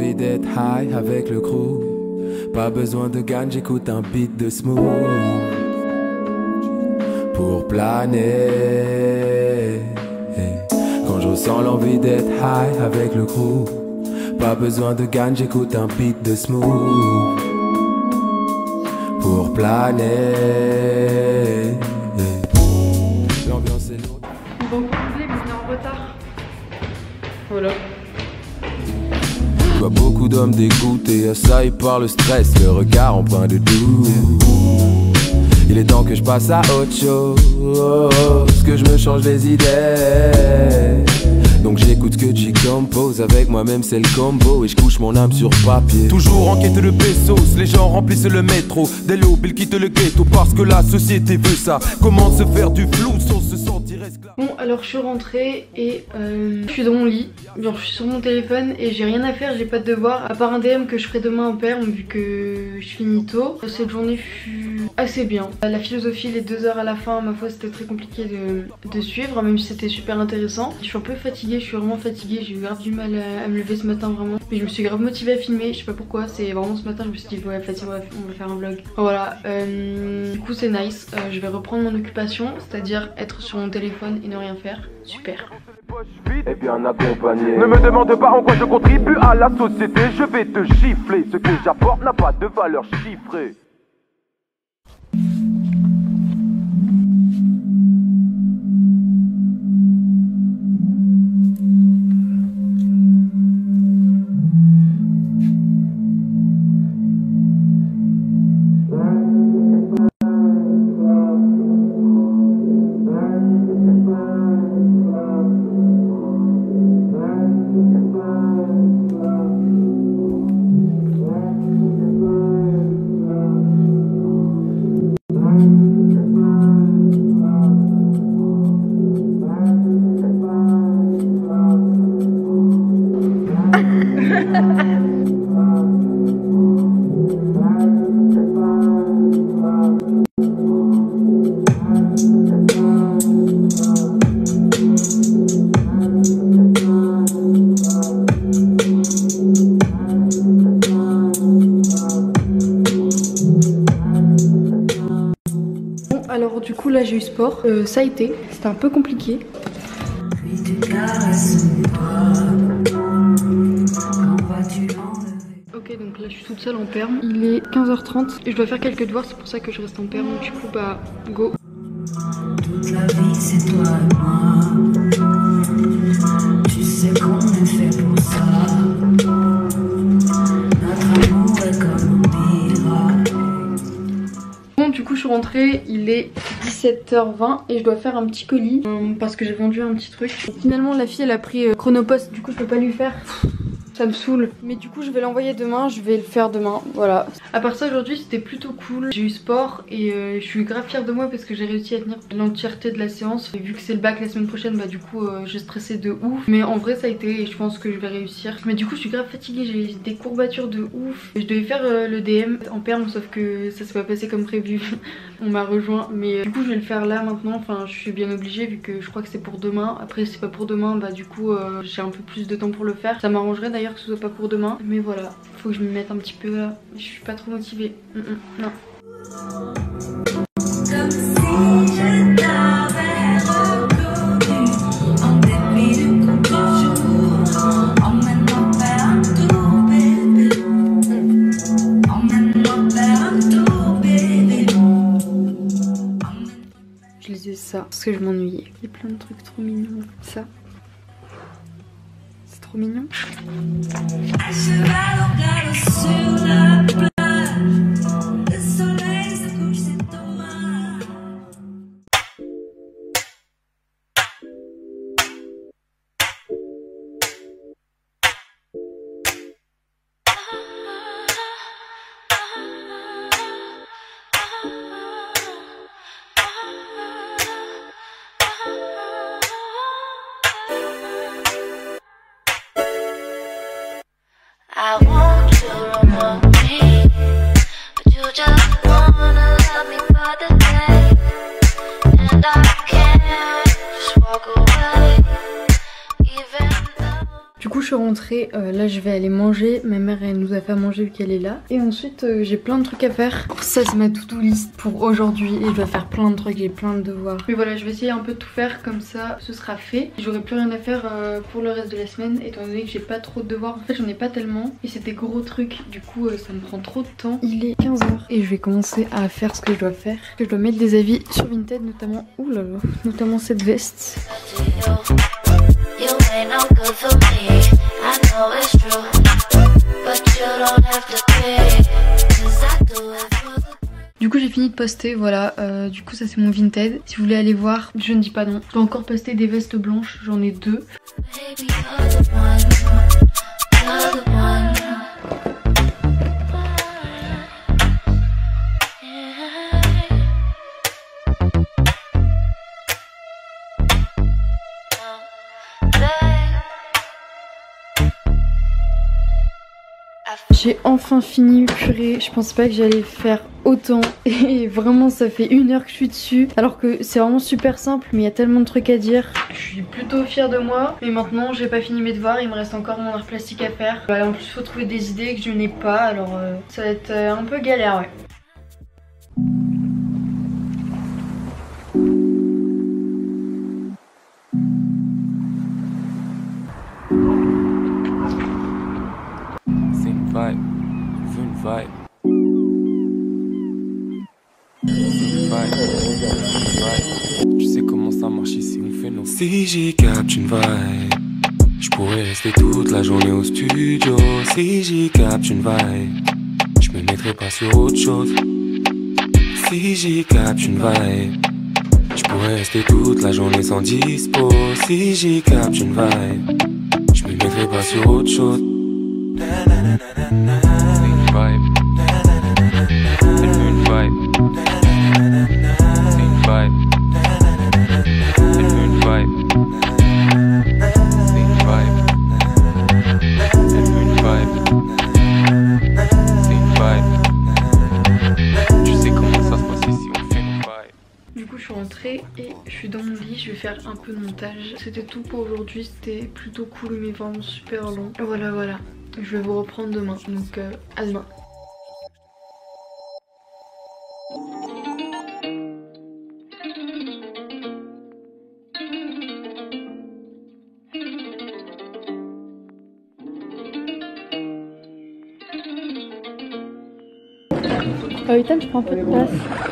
envie d'être high avec le crew. Pas besoin de gagne, j'écoute un beat de smooth. Pour planer. Quand je ressens l'envie d'être high avec le crew. Pas besoin de gagne, j'écoute un beat de smooth. Pour planer. L'ambiance est lourde. On va couler, mais on est en retard. Voilà. Je vois beaucoup d'hommes dégoûtés, assaillis par le stress, le regard empreint de doute. Il est temps que je passe à autre chose, que je me change les idées. Donc j'écoute que j'y compose, avec moi-même c'est le combo. Et je couche mon âme sur papier. Toujours en quête de pesos, les gens remplissent le métro. Dès l'aube ils quittent le ghetto parce que la société veut ça. Comment se faire du flou sans se sentir esclave? Bon, alors je suis rentrée et je suis dans mon lit. Genre je suis sur mon téléphone et j'ai rien à faire, j'ai pas de devoir. À part un DM que je ferai demain en perm vu que je finis tôt. Cette journée fut assez bien. La philosophie, les 2 heures à la fin, ma foi c'était très compliqué de suivre, même si c'était super intéressant. Je suis un peu fatiguée, je suis vraiment fatiguée, j'ai eu grave du mal à me lever ce matin vraiment. Mais je me suis grave motivée à filmer, je sais pas pourquoi, c'est vraiment ce matin je me suis dit ouais fatiguée, on va faire un vlog. Voilà, du coup c'est nice, je vais reprendre mon occupation, c'est-à-dire être sur mon téléphone et ne rien faire. Super. Et bien accompagné. Ne me demande pas en quoi je contribue à la société, je vais te gifler. Ce que j'apporte n'a pas de valeur chiffrée. Alors du coup là j'ai eu sport, ça a été, c'était un peu compliqué. Ok donc là je suis toute seule en perm, il est 15h30 et je dois faire quelques devoirs, c'est pour ça que je reste en perm, du coup bah go. Toute la vie c'est toi et moi, tu sais qu'on est fait pour ça, notre amour est comme un pirate. Bon du coup je suis rentrée, il est 17h20 et je dois faire un petit colis parce que j'ai vendu un petit truc. Finalement la fille elle a pris Chronopost, du coup je peux pas lui faire. Ça me saoule. Mais du coup je vais l'envoyer demain, je vais le faire demain, voilà. À part ça aujourd'hui c'était plutôt cool. J'ai eu sport et je suis grave fière de moi parce que j'ai réussi à tenir l'entièreté de la séance. Et vu que c'est le bac la semaine prochaine, bah du coup j'ai stressé de ouf. Mais en vrai ça a été et je pense que je vais réussir. Mais du coup je suis grave fatiguée, j'ai des courbatures de ouf. Je devais faire le DM en perm sauf que ça s'est pas passé comme prévu. On m'a rejoint. Mais du coup je vais le faire là maintenant, enfin je suis bien obligée vu que je crois que c'est pour demain. Après si c'est pas pour demain, bah du coup j'ai un peu plus de temps pour le faire. Ça m'arrangerait d'ailleurs que ce soit pas pour demain, mais voilà, faut que je me mette un petit peu là. Je suis pas trop motivée. Non. Comme si je t'avais reconnu, en dépit du contre-jour, emmène-moi faire un tour bébé, emmène-moi faire un tour bébé. Je lisais ça parce que je m'ennuyais. Il y a plein de trucs trop mignons. Ça. C'est trop mignon. À cheval on regarde sur la plage, le soleil se couche, c'est dommage. I want you to want me, but you just wanna love me for the day, and I can't just walk away, even though. Du coup je suis rentrée, là je vais aller manger. Ma mère elle nous a fait manger vu qu'elle est là. Et ensuite j'ai plein de trucs à faire. Ça c'est ma to-do list pour aujourd'hui. Et je dois faire plein de trucs, j'ai plein de devoirs. Mais voilà, je vais essayer un peu de tout faire comme ça, ce sera fait. J'aurai plus rien à faire pour le reste de la semaine étant donné que j'ai pas trop de devoirs. En fait j'en ai pas tellement et c'est des gros trucs. Du coup ça me prend trop de temps. Il est 15h et je vais commencer à faire ce que je dois faire. Je dois mettre des avis sur Vinted notamment. Ouh là là, notamment cette veste. You ain't no good for me, I know it's true, but you don't have to pay, 'cause I do it for the... Du coup j'ai fini de poster, voilà, du coup ça c'est mon Vinted. Si vous voulez aller voir, je ne dis pas non. Je dois encore poster des vestes blanches, j'en ai 2. Baby, you're the one, you're the one. J'ai enfin fini, purée, je pensais pas que j'allais faire autant et vraiment ça fait 1 heure que je suis dessus alors que c'est vraiment super simple mais il y a tellement de trucs à dire. Je suis plutôt fière de moi mais maintenant j'ai pas fini mes devoirs, il me reste encore mon art plastique à faire. En plus faut trouver des idées que je n'ai pas alors ça va être un peu galère ouais. Tu sais comment ça marche ici, on fait nos... Si j'y capte une vibe, je pourrais rester toute la journée au studio. Si j'y capte une vibe, je me mettrai pas sur autre chose. Si j'y capte une vibe, je pourrais rester toute la journée sans dispo. Si j'y capte une vibe, je me mettrai pas sur autre chose. C'est une vibe. Elle veut une vibe. C'est une vibe. Elle veut une vibe. C'est une vibe. Elle veut une vibe. C'est une vibe. Tu sais comment ça se passe ici, on fait nos vibes. Du coup je suis rentrée et je suis dans mon lit, je vais faire un peu de montage. C'était tout pour aujourd'hui, c'était plutôt cool mais vraiment super long. Voilà. Je vais vous reprendre demain, donc à demain. Ethan, tu prends un peu de place.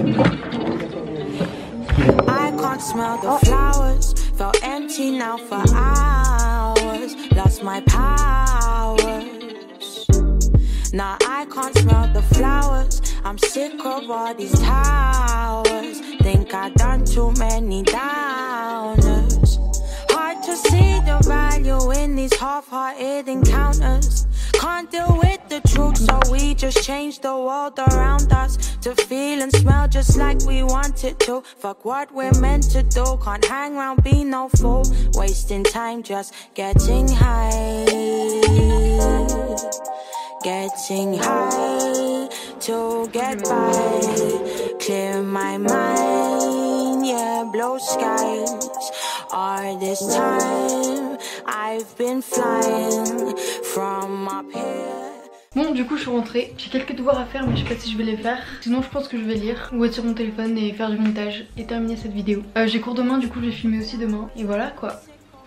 I can't smell the flowers, felt empty now for hours, lost my powers. Now I can't smell the flowers, I'm sick of all these towers, think I done too many downers. Hard to see the value in these half-hearted encounters. Can't deal with the truth, so we just change the world around us to feel and smell just like we want it to. Fuck what we're meant to do, can't hang around, be no fool. Wasting time just getting high. Getting high to get by. Clear my mind, yeah, blow skies. All this time I've been flying from up here. Bon du coup je suis rentrée, j'ai quelques devoirs à faire mais je sais pas si je vais les faire. Sinon je pense que je vais lire ou être sur mon téléphone et faire du montage et terminer cette vidéo. J'ai cours demain, du coup je vais filmer aussi demain et voilà quoi.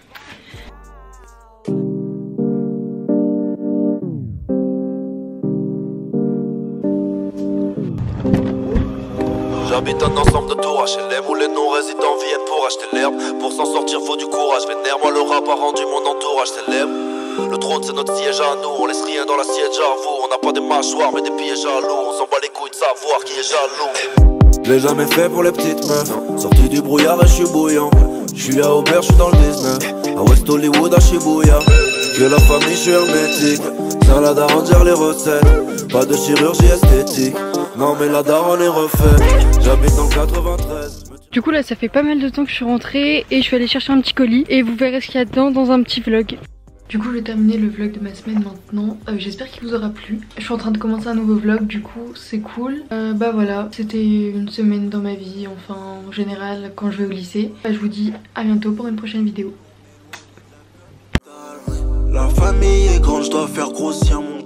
J'habite un ensemble de tours HLM où les non-résidents viennent pour acheter l'herbe. Pour s'en sortir faut du courage vénère, moi le rap a rendu mon entourage célèbre. Le trône c'est notre siège à nous, on laisse rien dans l'assiette j'avoue. On n'a pas des mâchoires mais des pièges à loup, on s'en bat les couilles de savoir qui est jaloux. Je l'ai jamais fait pour les petites meufs, sorti du brouillard et je suis bouillant. Je suis à Aubert, je suis dans le 19, à West Hollywood, à Shibuya. Que la famille, je suis hermétique, salade à rendir les recettes. Pas de chirurgie esthétique, non mais la daronne est refaite. J'habite dans le 93. Du coup là ça fait pas mal de temps que je suis rentrée et je suis allée chercher un petit colis et vous verrez ce qu'il y a dedans dans un petit vlog. Du coup je vais terminer le vlog de ma semaine maintenant, j'espère qu'il vous aura plu. Je suis en train de commencer un nouveau vlog, du coup c'est cool. Bah voilà, c'était une semaine dans ma vie, enfin en général quand je vais au lycée. Je vous dis à bientôt pour une prochaine vidéo. La famille je dois faire grossir mon